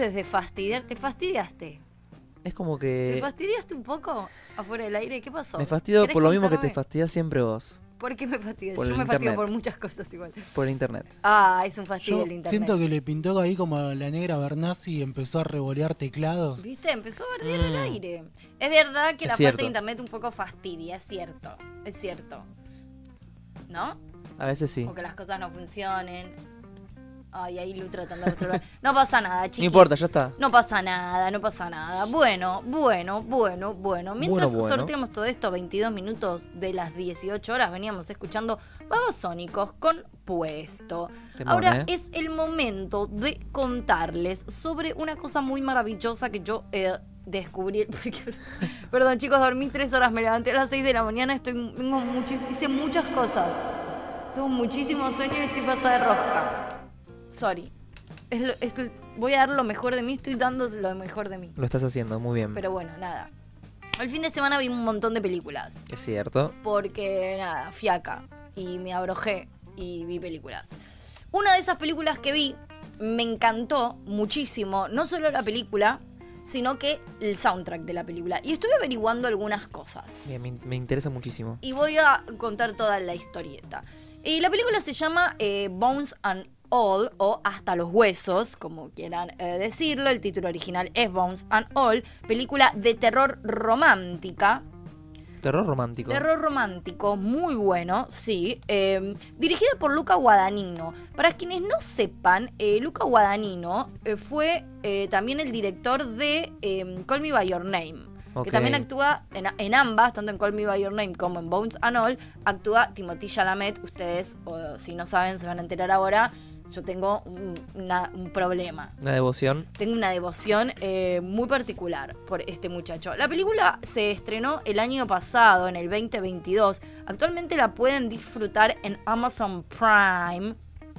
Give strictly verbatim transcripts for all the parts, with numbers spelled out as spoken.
desde fastidiar, ¿te fastidiaste? Es como que... ¿Te fastidiaste un poco afuera del aire? ¿Qué pasó? Me fastidio por lo mismo que te contarme? fastidias siempre vos. ¿Por qué me fastidio? Por Yo el me fastidio internet. por muchas cosas igual. Por el internet. Ah, es un fastidio Yo el internet. siento que le pintó ahí como la negra Bernasi y empezó a revolear teclados. ¿Viste? Empezó a bardear Mm. el aire. Es verdad que Es la cierto. falta de internet un poco fastidia, es cierto. Es cierto. ¿No? A veces sí. O que las cosas no funcionen. Ay, ahí Lu tratando de resolver. No pasa nada, chiquis. No importa, ya está. No pasa nada, no pasa nada. Bueno, bueno, bueno, bueno. Mientras Bueno, bueno. sorteamos todo esto, veintidós minutos de las dieciocho horas, veníamos escuchando Babasónicos con Puesto. Temón, Ahora ¿eh? es el momento de contarles sobre una cosa muy maravillosa que yo eh, descubrí. Porque, perdón, chicos, dormí tres horas, me levanté a las seis de la mañana, estoy, tengo muchis- hice muchas cosas. Tengo muchísimo sueño y estoy pasada de rosca. Sorry. Es lo- es lo- voy a dar lo mejor de mí, estoy dando lo mejor de mí. Lo estás haciendo muy bien. Pero bueno, nada. El fin de semana vi un montón de películas. Es cierto. Porque, nada, fiaca. Y me abrojé y vi películas. Una de esas películas que vi me encantó muchísimo. No solo la película, sino que el soundtrack de la película. Y estoy averiguando algunas cosas. Bien, me, me interesa muchísimo. Y voy a contar toda la historieta. Y la película se llama eh, Bones and All, o Hasta los Huesos, como quieran eh, decirlo. El título original es Bones and All, película de terror romántica. Terror romántico. Terror romántico, muy bueno, sí. Eh, dirigida por Luca Guadagnino. Para quienes no sepan, eh, Luca Guadagnino eh, fue eh, también el director de eh, Call Me By Your Name. Ok. Que también actúa en, en ambas, tanto en Call Me By Your Name como en Bones and All, actúa Timothée Chalamet. Ustedes, o, si no saben, se van a enterar ahora. Yo tengo un, una- un problema. Una devoción. Tengo una devoción eh, muy particular por este muchacho. La película se estrenó el año pasado, en el veinte veintidós. Actualmente la pueden disfrutar en Amazon Prime.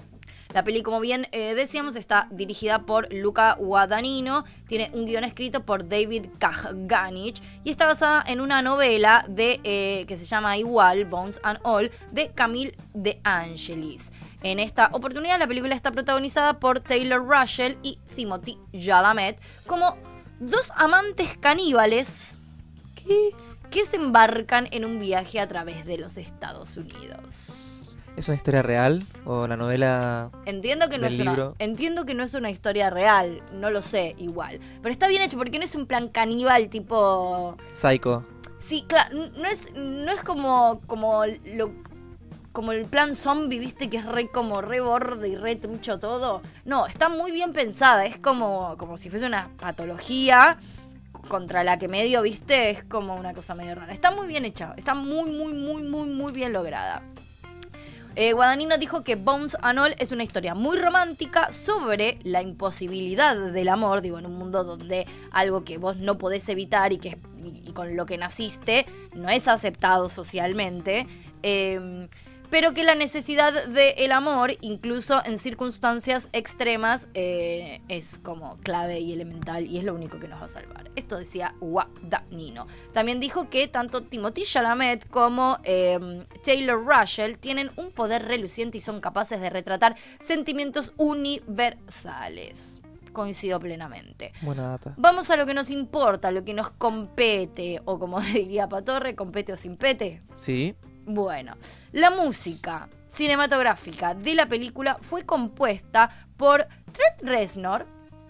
La peli, como bien eh, decíamos, está dirigida por Luca Guadagnino, tiene un guión escrito por David Kajganich y está basada en una novela de eh, que se llama igual, Bones and All, de Camille De Angelis. En esta oportunidad la película está protagonizada por Taylor Russell y Timothée Chalamet como dos amantes caníbales que, que se embarcan en un viaje a través de los Estados Unidos. ¿Es una historia real? ¿O la novela Entiendo que, no del es una, libro? entiendo que no es una historia real, no lo sé, igual. Pero está bien hecho porque no es en plan caníbal, tipo... Psycho? Sí, claro, no es, no es como, como, lo, como el plan zombie, viste, que es re como re borde y re trucho todo. No, está muy bien pensada, es como, como si fuese una patología contra la que medio, viste, es como una cosa medio rara. Está muy bien hecha, está muy, muy, muy, muy, muy bien lograda. Eh, Guadagnino dijo que Bones and All es una historia muy romántica sobre la imposibilidad del amor, digo, en un mundo donde algo que vos no podés evitar y, que, y, y con lo que naciste no es aceptado socialmente, eh, pero que la necesidad del amor, incluso en circunstancias extremas, eh, es como clave y elemental y es lo único que nos va a salvar. Esto decía Guadagnino. También dijo que tanto Timothée Chalamet como eh, Taylor Russell tienen un poder reluciente y son capaces de retratar sentimientos universales. Coincido plenamente. Buena data. Vamos a lo que nos importa, lo que nos compete, o como diría Patorre, compete o sin pete. Sí. Bueno, la música cinematográfica de la película fue compuesta por Trent Reznor.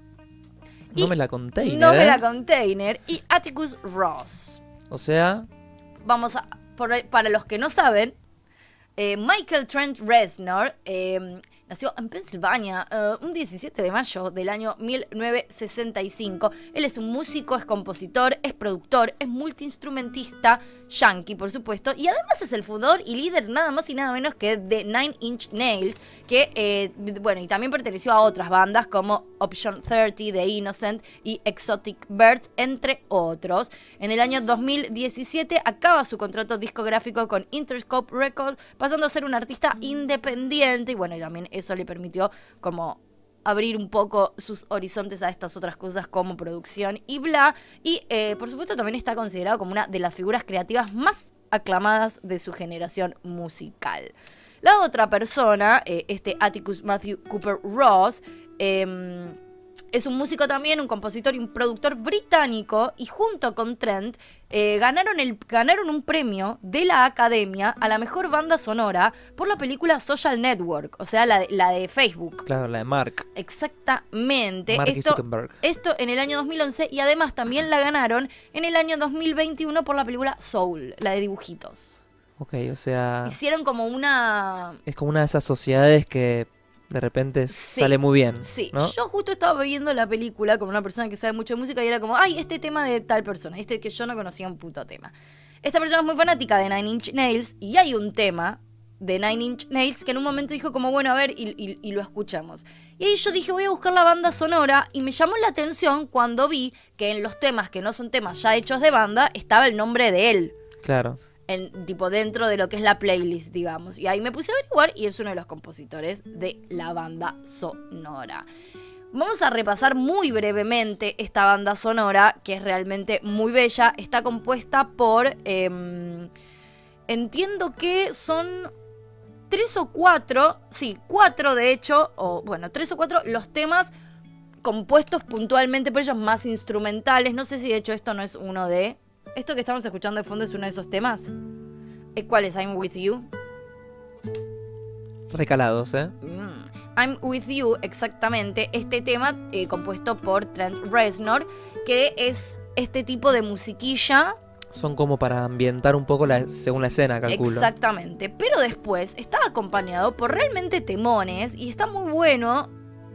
No me la conté. No me ¿eh? la container y Atticus Ross. O sea, Vamos a, por- para los que no saben, eh, Michael Trent Reznor eh, nació en Pensilvania eh, un diecisiete de mayo del año mil novecientos sesenta y cinco. Él es un músico, es compositor, es productor, es multiinstrumentista, yankee por supuesto, y además es el fundador y líder nada más y nada menos que de Nine Inch Nails, que eh, bueno, y también perteneció a otras bandas como Option treinta, The Innocent y Exotic Birds, entre otros. En el año dos mil diecisiete acaba su contrato discográfico con Interscope Records, pasando a ser un artista independiente, y bueno, y también eso le permitió como abrir un poco sus horizontes a estas otras cosas como producción y bla. Y eh, por supuesto también está considerado como una de las figuras creativas más aclamadas de su generación musical. La otra persona, eh, este Atticus Matthew Cooper Ross, eh, es un músico también, un compositor y un productor británico, y junto con Trent eh, ganaron, el, ganaron un premio de la Academia a la mejor banda sonora por la película Social Network, o sea, la de, la de Facebook. Claro, la de Mark. Exactamente. Mark esto, Zuckerberg. esto en el año dos mil once, y además también la ganaron en el año dos mil veintiuno por la película Soul, la de dibujitos. Ok, o sea, Hicieron como una... es como una de esas sociedades que de repente Sí, sale muy bien, Sí, ¿no? yo justo estaba viendo la película con una persona que sabe mucho de música y era como, ay, este tema de tal persona, este que yo no conocía un puto tema. Esta persona es muy fanática de Nine Inch Nails y hay un tema de Nine Inch Nails que en un momento dijo como, bueno, a ver, y, y, y lo escuchamos. Y ahí yo dije, voy a buscar la banda sonora, y me llamó la atención cuando vi que en los temas que no son temas ya hechos de banda estaba el nombre de él. Claro. En, tipo dentro de lo que es la playlist, digamos. Y ahí me puse a averiguar y es uno de los compositores de la banda sonora. Vamos a repasar muy brevemente esta banda sonora, que es realmente muy bella. Está compuesta por... Eh, entiendo que son tres o cuatro, sí, cuatro de hecho, o bueno, tres o cuatro los temas compuestos puntualmente por ellos, más instrumentales. No sé si de hecho esto no es uno de... ¿Esto que estamos escuchando de fondo es uno de esos temas? ¿Cuál es? I'm With You. Recalados, ¿eh? Mm. I'm With You, exactamente. Este tema eh, compuesto por Trent Reznor, que es este tipo de musiquilla. Son como para ambientar un poco la, según la escena, calculo. Exactamente. Pero después está acompañado por realmente temones y está muy bueno.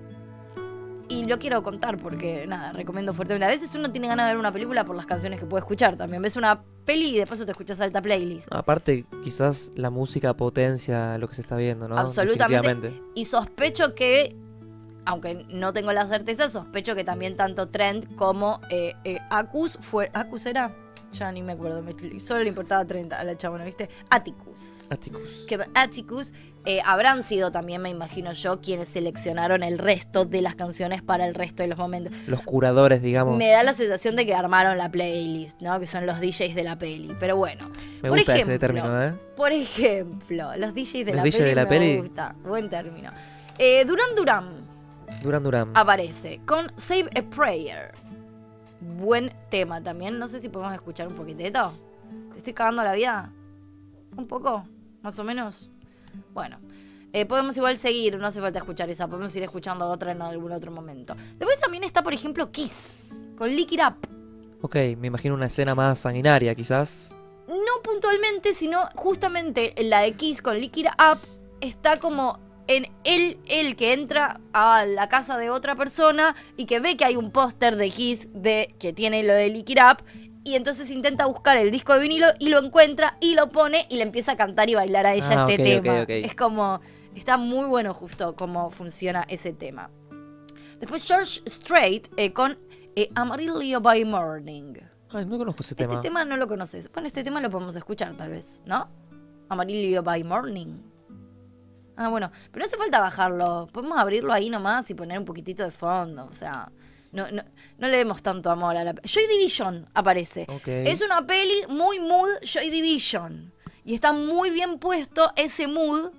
Y lo quiero contar porque, nada, recomiendo fuertemente. A veces uno tiene ganas de ver una película por las canciones que puede escuchar. También ves una peli y después te escuchas alta playlist. Aparte, quizás la música potencia lo que se está viendo, ¿no? Absolutamente. Definitivamente. Y sospecho que, aunque no tengo la certeza, sospecho que también tanto Trent como eh, eh, Acus fue... ¿Acus era? Ya ni me acuerdo, me, solo le importaba treinta a la chabona, ¿viste? Atticus. Atticus. Que Atticus eh, habrán sido también, me imagino yo, quienes seleccionaron el resto de las canciones para el resto de los momentos. Los curadores, digamos. Me da la sensación de que armaron la playlist, ¿no? Que son los D Js de la peli. Pero bueno. Me por gusta ejemplo, ese término, ¿eh? Por ejemplo, los D Js de Los la D Js peli de la me peli. gusta. Buen término. Eh, Duran Duran Duran Duran. aparece con Save a Prayer. Buen tema también. No sé si podemos escuchar un poquitito. ¿Te estoy cagando la vida? ¿Un poco? ¿Más o menos? Bueno. Eh, podemos igual seguir. No hace falta escuchar esa. Podemos ir escuchando otra en algún otro momento. Después también está, por ejemplo, Kiss. Con Lick It Up. Ok, me imagino una escena más sanguinaria, quizás. No puntualmente, sino justamente la de Kiss con Lick It Up. Está como... en él, él que entra a la casa de otra persona y que ve que hay un póster de Kiss de, que tiene lo de Lick It Up, y entonces intenta buscar el disco de vinilo y lo encuentra y lo pone y le empieza a cantar y bailar a ella Ah, este ok, tema. ok, ok. Es como, está muy bueno justo cómo funciona ese tema. Después George Strait eh, con eh, Amarillo by Morning. Ay, no conozco ese tema. Este tema no lo conoces. Bueno, este tema lo podemos escuchar tal vez, ¿no? Amarillo by Morning. Ah, bueno, pero no hace falta bajarlo. Podemos abrirlo ahí nomás y poner un poquitito de fondo. O sea, no, no, no le demos tanto amor a la... Joy Division aparece. Ok. Es una peli muy mood Joy Division. Y está muy bien puesto ese mood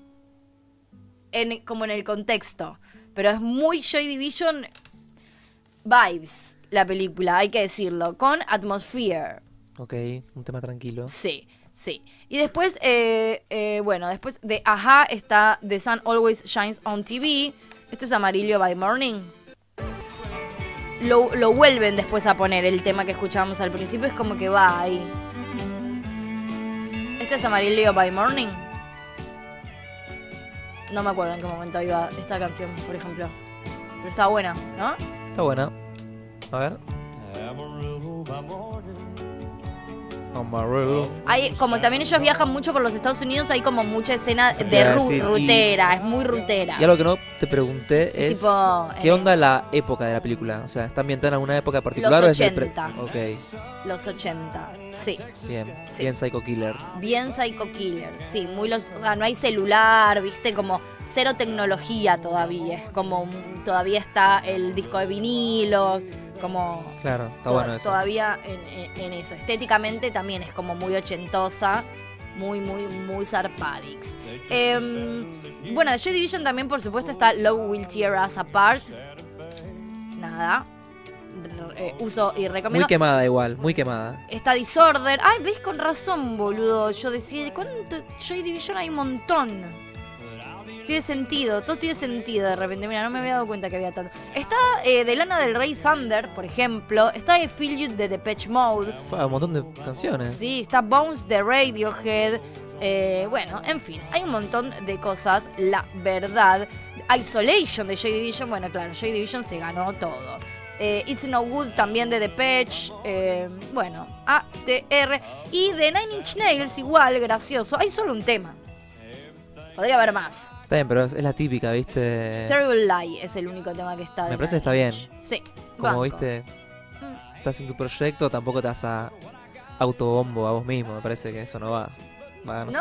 en, como en el contexto. Pero es muy Joy Division vibes la película, hay que decirlo. Con Atmosphere. Ok, un tema tranquilo. Sí. Sí. Y después, eh, eh, bueno, después de Aja está The Sun Always Shines on T V. Esto es Amarillo by Morning. Lo, lo vuelven después a poner el tema que escuchábamos al principio. Es como que va ahí. Este es Amarillo by Morning. No me acuerdo en qué momento iba esta canción, por ejemplo. Pero está buena, ¿no? Está buena. A ver. Amarillo. Hay, como también ellos viajan mucho por los Estados Unidos, hay como mucha escena Sí, de te iba a ru- decir, y- rutera, es muy rutera. Y algo que no te pregunté es Tipo, ¿qué en onda la época de la película? O sea, ¿está ambientada en alguna época particular Los o es el pre- ochenta. Ok, Los ochenta, sí. bien, Sí. bien Psycho Killer. Bien Psycho Killer, sí, muy los, o sea, no hay celular, viste, como cero tecnología todavía, es como un- todavía está el disco de vinilos, como Claro, está to- bueno eso. todavía en, en- en eso. Estéticamente también es como muy ochentosa, muy, muy, muy zarpadix. Em, bueno, de Joy Division también, por supuesto, está Love Will Tear Us Apart. Nada, quemada. R- eh, uso y recomiendo. Muy quemada igual, muy quemada. Está Disorder. Ay, ves con razón, boludo. Yo decía, ¿cuánto? Joy Division hay un montón. Tiene sentido, todo tiene sentido de repente. Mira, no me había dado cuenta que había tanto. Está eh, de Lana del Rey Thunder, por ejemplo. Está de Feel You de Depeche Mode. Fue un montón de canciones. Sí, está Bones de Radiohead. Eh, bueno, en fin, hay un montón de cosas, la verdad. Isolation de Joy Division. Bueno, claro, Joy Division se ganó todo. Eh, It's No Good también de Depeche. Eh, bueno, A T R. Y de Nine Inch Nails, igual, gracioso. Hay solo un tema. Podría haber más. Está bien, pero es, es la típica, ¿viste? Terrible Lie es el único tema que está. Me de parece que Nine está Inch. bien. Sí. Como, banco. ¿viste? Mm. Estás en tu proyecto, tampoco te vas a autobombo a vos mismo. Me parece que eso no va. Va, no, ¿No? sé.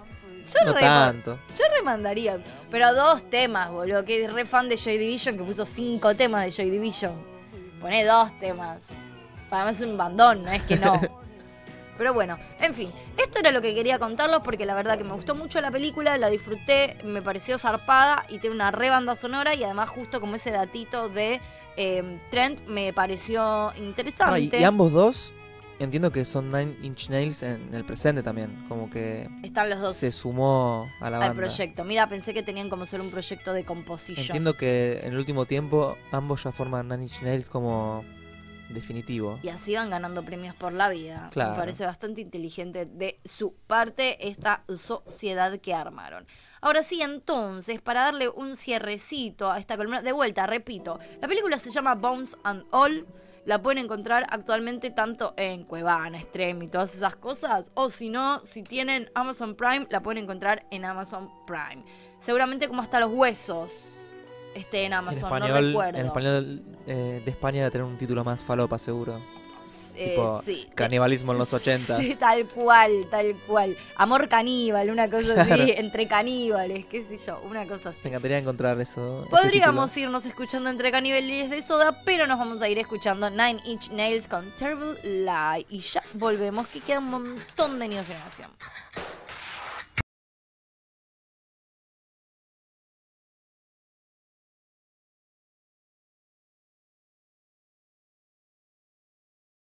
Yo No re- tanto. Yo remandaría. Pero dos temas, boludo. Que es re fan de Joy Division que puso cinco temas de Joy Division. Poné dos temas. Además es un bandón, no es que no. Pero bueno, en fin, esto era lo que quería contarlos porque la verdad que me gustó mucho la película, la disfruté, me pareció zarpada y tiene una re banda sonora y además justo como ese datito de eh, Trent me pareció interesante. Ah, y, y ambos dos entiendo que son Nine Inch Nails en el presente también. Como que Están los dos se sumó a la al banda. proyecto. Mira, pensé que tenían como solo un proyecto de composición. Entiendo que en el último tiempo ambos ya forman Nine Inch Nails como definitivo. Y así van ganando premios por la vida. Claro. Me parece bastante inteligente de su parte esta sociedad que armaron. Ahora sí, entonces, para darle un cierrecito a esta columna, de vuelta, repito, la película se llama Bones and All. La pueden encontrar actualmente tanto en Cuevana, Stream y todas esas cosas. O si no, si tienen Amazon Prime, la pueden encontrar en Amazon Prime. Seguramente como hasta los huesos esté en En Amazon, no español, recuerdo. en español eh, de España debe tener un título más falopa, seguro. Eh, tipo, sí. Canibalismo en los ochentas. Sí, tal cual, tal cual. Amor caníbal, una cosa Claro. así, entre caníbales, qué sé yo, una cosa así. Me encantaría encontrar eso. ese Podríamos título. irnos escuchando entre caníbales de soda, pero nos vamos a ir escuchando Nine Inch Nails con Terrible Lie. Y ya volvemos, que queda un montón de niños de generación.